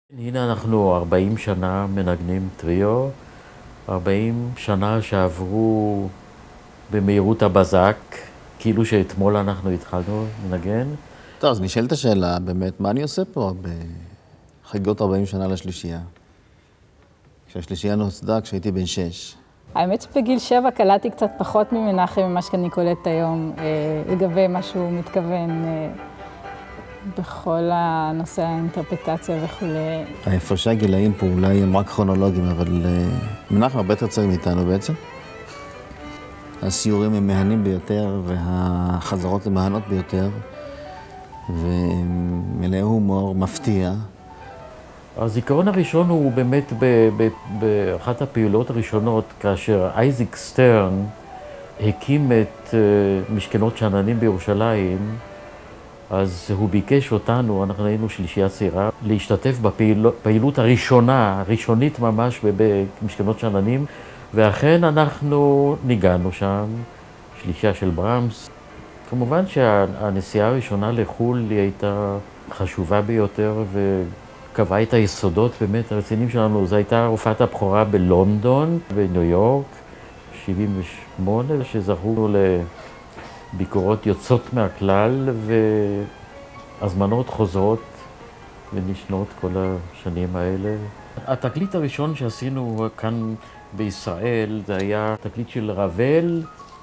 הנה אנחנו 40 שנה מנגנים טריו, 40 שנה שעברו במהירות הבזק, כאילו שאתמול אנחנו התחלנו לנגן. טוב, אז נשאלת השאלה, באמת, מה אני עושה פה בחגיגות 40 שנה לשלישייה? כשהשלישייה נוסדה כשהייתי בן 6. האמת שבגיל 7 קלטתי קצת פחות ממנחם ממה שאני קולטת היום, לגבי מה שהוא מתכוון בכל הנושא האינטרפטציה וכו'. ההפרשי הגילאים פה אולי הם רק כרונולוגיים, אבל מנחם הרבה יותר צעיר מאיתנו בעצם. הסיורים הם מהנים ביותר והחזרות הם מהנות ביותר, ומלא הומור מפתיע. הזיכרון הראשון הוא באמת באחת הפעולות הראשונות, כאשר אייזיק סטרן הקים את משכנות שאננים בירושלים, אז הוא ביקש אותנו, אנחנו היינו שלישייה צעירה, להשתתף בפעילות הראשונית ממש במשכנות שאננים, ואכן אנחנו ניגענו שם, שלישייה של ברמס. כמובן שהנסיעה הראשונה לחו"ל היא הייתה חשובה ביותר וקבעה את היסודות באמת הרציניים שלנו. זו הייתה הופעת הבכורה בלונדון, בניו יורק, 78, שזכו לביקורות יוצאות מהכלל והזמנות חוזרות ונשנות כל השנים האלה. התקליט הראשון שעשינו כאן בישראל זה היה תקליט של רבל,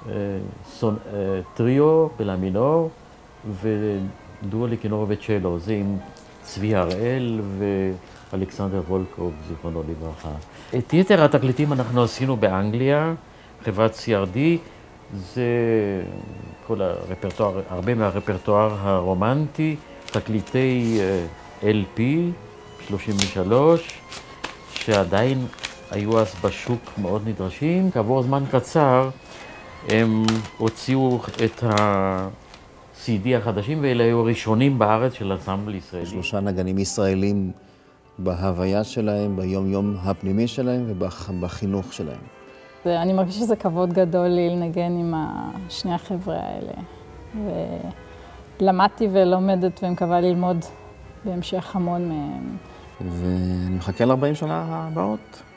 טריו בלמינור ודואו לכינור וצ'לו. זה עם צבי הראל ואלכסנדר וולקוב, זיכרונו לברכה. את יתר התקליטים אנחנו עשינו באנגליה, חברת CRD. זה כל הרפרטואר, הרבה מהרפרטואר הרומנטי, תקליטי LP 33, שעדיין היו אז בשוק מאוד נדרשים. כעבור זמן קצר הם הוציאו את ה-CD החדשים, ואלה היו ראשונים בארץ של אנסמבל ישראלי. 3 נגנים ישראלים בהוויה שלהם, ביום-יום הפנימי שלהם ובחינוך שלהם. אני מרגישה שזה כבוד גדול לי לנגן עם שני החבר'ה האלה. ולמדתי ולומדת ומקווה ללמוד בהמשך המון מהם. ואני מחכה ל-40 שנה הבאות.